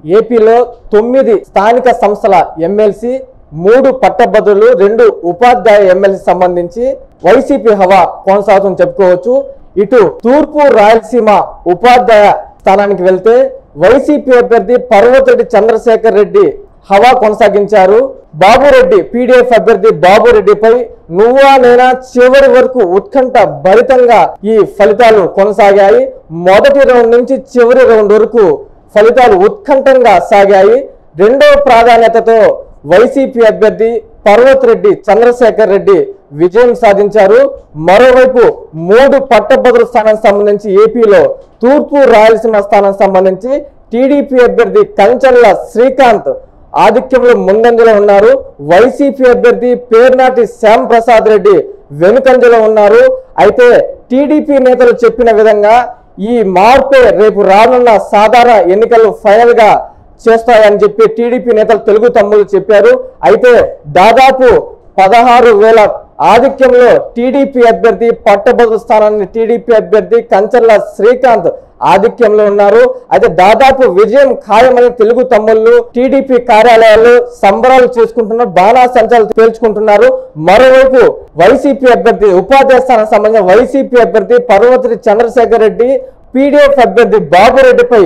ఏపీలో 9 స్థానిక సంస్థల ఎమ్మెల్సీ 3 పట్టభద్రులు 2 ఉపాధ్యాయ ఎమ్మెల్సీ సంబంధించి వైసీపీ హవా కొనసాగుతుందని చెప్పుకోవచ్చు. ఇటు తూర్పు రాయలసీమ ఉపాధ్యాయ స్థానానికి వెళ్తే వైసీపీ అభ్యర్థి పర్వతరెడ్డి చంద్రశేఖర్ రెడ్డి హవా కొనసాగించారు. బాబురెడ్డి పీడీఎఫ్ అభ్యర్థి బాబురెడ్డిపై నువ్వా నేనా చివరి వరకు ఉత్కంఠ భరితంగా ఈ ఫలితాలు కొనసాగాయి. మొదటి రౌండ్ నుంచి చివరి రౌండ్ వరకు ఫలితాలు ఉత్కంఠంగా సాగాయి. రెండవ ప్రాధాన్యతతో వైసీపీ అభ్యర్థి పర్వతరెడ్డి చంద్రశేఖర్ రెడ్డి విజయం సాధించారు. మరోవైపు 3 పట్టభద్రుల స్థానానికి సంబంధించి ఏపీలో తూర్పు రాయలసీమ స్థానానికి సంబంధించి టీడీపీ అభ్యర్థి కంచర్ల శ్రీకాంత్ ఆధిక్యంలో ముందంజలో ఉన్నారు. వైసీపీ అభ్యర్థి పేర్నాటి శ్యామ్ ప్రసాద్ రెడ్డి వెనుకంజలో ఉన్నారు. అయితే టీడీపీ నేతలు చెప్పిన విధంగా ఈ మార్పే రేపు రానున్న సాధారణ ఎన్నికలు ఫైనల్ గా చేస్తాయని చెప్పి టీడీపీ నేతలు తెలుగు తమ్ముళ్ళు చెప్పారు. అయితే దాదాపు 16,000 ఆధిక్యంలో టీడీపీ అభ్యర్థి పట్టభద్రుల స్థానాన్ని టీడీపీ అభ్యర్థి కంచర్ల శ్రీకాంత్ ఆధిక్యంలో ఉన్నారు. అయితే దాదాపు విజయం ఖాయమని తెలుగు తమ్ముళ్ళు టీడీపీ కార్యాలయాల్లో సంబరాలు చేసుకుంటున్నారు, బాణాసంచాలు పేల్చుకుంటున్నారు. మరోవైపు వైసీపీ అభ్యర్థి ఉపాధ్యాయ స్థానానికి సంబంధించిన వైసీపీ అభ్యర్థి పర్వతరెడ్డి చంద్రశేఖర్ రెడ్డి పీడీఎఫ్ అభ్యర్థి బాబురెడ్డిపై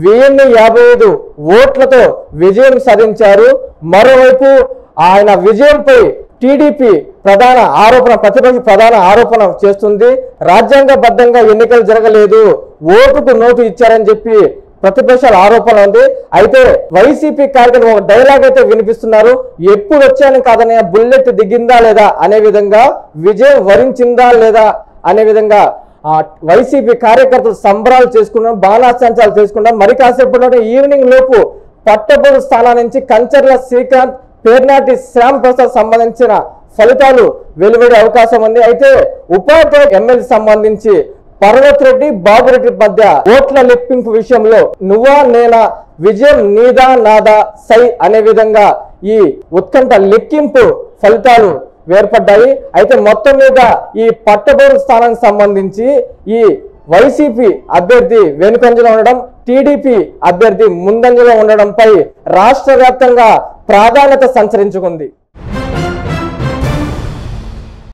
1055 ఓట్లతో విజయం సాధించారు. మరోవైపు ఆయన విజయంపై టీడీపీ ప్రతిపక్ష ప్రధాన ఆరోపణ చేస్తుంది. రాజ్యాంగబద్ధంగా ఎన్నికలు జరగలేదు, ఓటుకు నోటు ఇచ్చారని చెప్పి ప్రతిపక్షాల ఆరోపణ ఉంది. అయితే వైసీపీ కార్యకర్తలు ఒక డైలాగ్ అయితే వినిపిస్తున్నారు. ఎప్పుడు వచ్చాను కాదనే బుల్లెట్ దిగిందా లేదా అనే విధంగా, విజయం వరించిందా లేదా అనే విధంగా వైసీపీ కార్యకర్తలు సంబరాలు చేసుకున్నాం, బాణాసంచాలు చేసుకున్నాం. మరి కాసేపటి ఈవినింగ్ లోపు పట్టభద్రుల స్థానం నుంచి కంచర్ల శ్రీకాంత్ పేర్నాటి శ్యామ్ ప్రసాద్ సంబంధించిన ఫలితాలు వెలువడే అవకాశం ఉంది. అయితే ఉపాధ్యాయ ఎమ్మెల్యే సంబంధించి పర్వతరెడ్డి బాబురెడ్డి మధ్య ఓట్ల లెక్కింపు విషయంలో నువ్వా నేనా, విజయం నీదా నాదా సై అనే విధంగా ఈ ఉత్కంఠ లెక్కింపు ఫలితాలు ఏర్పడ్డాయి. అయితే మొత్తం మీద ఈ పట్టభద్రుల స్థానానికి సంబంధించి ఈ వైసీపీ అభ్యర్థి వెనుకంజలో ఉండడం, టీడీపీ అభ్యర్థి ముందంజలో ఉండడంపై రాష్ట్ర వ్యాప్తంగా ప్రాధాన్యత సంచరించుకుంది.